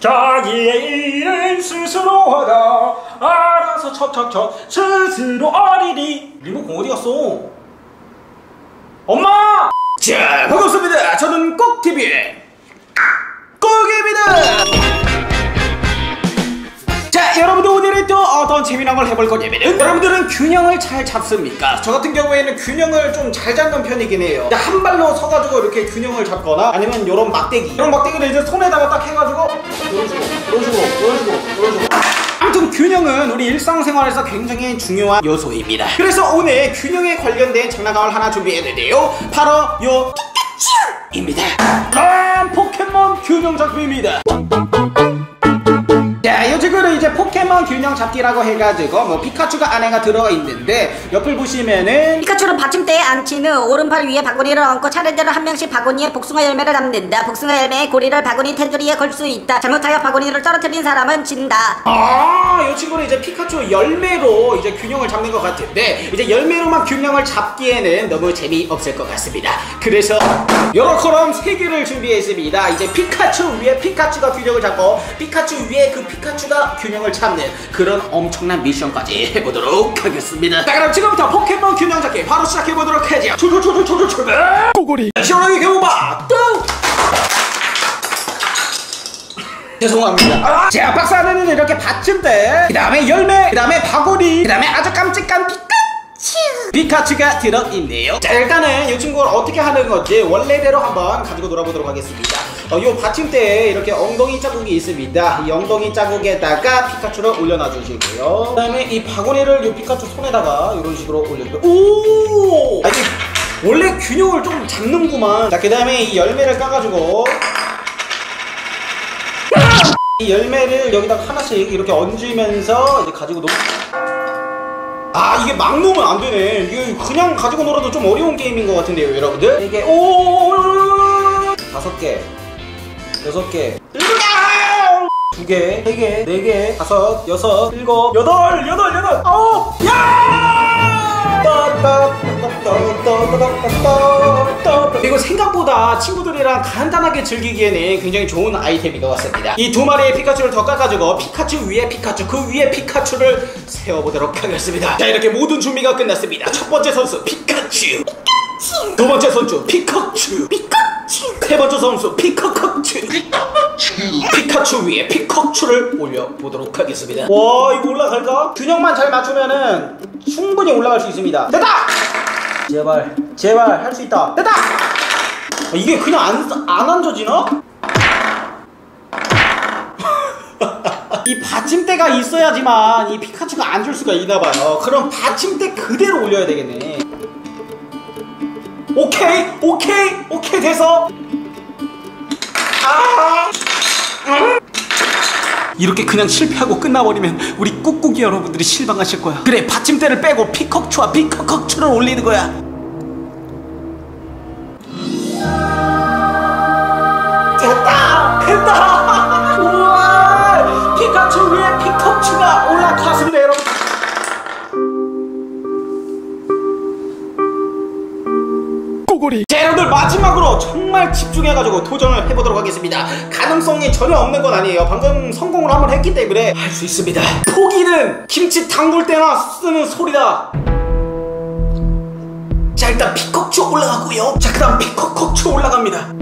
자기의 일은 스스로 하다 알아서 척척척 스스로 어리리. 리모컨 어디 갔어? 엄마! 자, 반갑습니다. 저는 꼭TV의 꼭입니다. 자, 여러분들 오늘은 또 어떤 재미난 걸 해볼 거냐면은, 여러분들은 균형을 잘 잡습니까? 저 같은 경우에는 균형을 좀 잘 잡는 편이긴 해요. 한 발로 서가지고 이렇게 균형을 잡거나 아니면 요런 막대기, 이런 막대기를 이제 손에다가 딱 해가지고 이런 식으로 아무튼 균형은 우리 일상생활에서 굉장히 중요한 요소입니다. 그래서 오늘 균형에 관련된 장난감을 하나 준비했는데요, 바로 요 피카츄입니다. 포켓몬 균형 잡기입니다. 자, 요 친구는 이제 포켓몬 균형 잡기라고 해가지고 뭐 피카츄가 안에가 들어가 있는데, 옆을 보시면은 피카츄는 받침대에 앉힌 후 오른팔 위에 바구니를 얹고 차례대로 한 명씩 바구니에 복숭아 열매를 담는다. 복숭아 열매의 고리를 바구니 테두리에 걸 수 있다. 잘못하여 바구니를 떨어뜨린 사람은 진다. 요 친구는 이제 피카츄 열매로 이제 균형을 잡는 것 같은데, 이제 열매로만 균형을 잡기에는 너무 재미없을 것 같습니다. 그래서 요렇게럼 3개를 준비했습니다. 이제 피카츄 위에 피카츄가 균형을 잡고 피카츄 위에 그 피카츄가 균형을 잡는 그런 엄청난 미션까지 해보도록 하겠습니다. 자, 그럼 지금부터 포켓몬 균형 잡기 바로 시작해보도록 하죠. 출발! 꼬골이 시원하게 개봉봐! 죄송합니다. 자, 박스 안에는 이렇게 받침대, 그 다음에 열매, 그 다음에 바구니, 그 다음에 아주 깜찍한 피카츄가 들어있네요. 자, 일단은 이 친구를 어떻게 하는 건지 원래대로 한번 가지고 놀아보도록 하겠습니다. 이 받침대에 이렇게 엉덩이 자국이 있습니다. 이 엉덩이 자국에다가 피카츄를 올려놔 주시고요. 그 다음에 이 바구니를 이 피카츄 손에다가 이런 식으로 올려주고, 오! 아니, 원래 균형을 좀 잡는구만. 자, 그 다음에 이 열매를 까가지고 이 열매를 여기다가 하나씩 이렇게 얹으면서 이제 가지고 이게 막 놓으면 안 되네. 이게 그냥 가지고 놀아도 좀 어려운 게임인 것 같은데요, 여러분들? 이게 5개, 6개, 2개, 3개, 4개, 5, 6, 7, 8, 9, 야! 이거 생각보다 친구들이랑 간단하게 즐기기에는 굉장히 좋은 아이템인 것 같습니다. 이 2마리의 피카츄를 더 깎아주고 피카츄 위에 피카츄, 그 위에 피카츄를 세워보도록 하겠습니다. 자, 이렇게 모든 준비가 끝났습니다. 첫 번째 선수 피카츄, 두 번째 선수 피카츄, 세 번째 선수 피카츄, 피카츄 위에 피카츄를 올려보도록 하겠습니다. 와, 이거 올라갈까? 균형만 잘 맞추면은 충분히 올라갈 수 있습니다. 됐다! 제발 할 수 있다. 됐다! 이게 그냥 안 얹어지나? 이 받침대가 있어야지만 이 피카츄가 앉을 수가 있나봐요. 그럼 받침대 그대로 올려야 되겠네. 오케이 돼서. 이렇게 그냥 실패하고 끝나버리면 우리 꾹꾹이 여러분들이 실망하실 거야. 그래, 받침대를 빼고 피카츄와 피카츄를 올리는 거야. 됐다! 우와! 피카츄 위에 피카츄가 올라탔습니다, 여러분. 꼬골이. 자, 여러분들 마지막으로 정말 집중해가지고 도전을 해보도록 하겠습니다. 가능성이 전혀 없는 건 아니에요. 방금 성공을 한번 했기 때문에 할 수 있습니다. 포기는 김치 담글 때나 쓰는 소리다. 자, 일단 피카츄 올라가고요. 자, 그 다음 피카츄 올라갑니다.